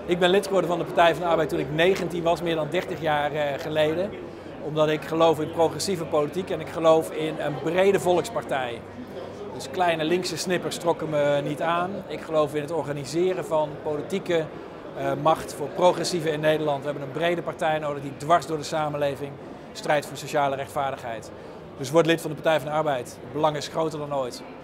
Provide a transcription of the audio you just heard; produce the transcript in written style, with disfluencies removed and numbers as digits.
Ik ben lid geworden van de Partij van de Arbeid toen ik 19 was, meer dan 30 jaar geleden. Omdat ik geloof in progressieve politiek en ik geloof in een brede volkspartij. Dus kleine linkse snippers trokken me niet aan. Ik geloof in het organiseren van politieke macht voor progressieven in Nederland. We hebben een brede partij nodig die dwars door de samenleving strijdt voor sociale rechtvaardigheid. Dus word lid van de Partij van de Arbeid. Het belang is groter dan ooit.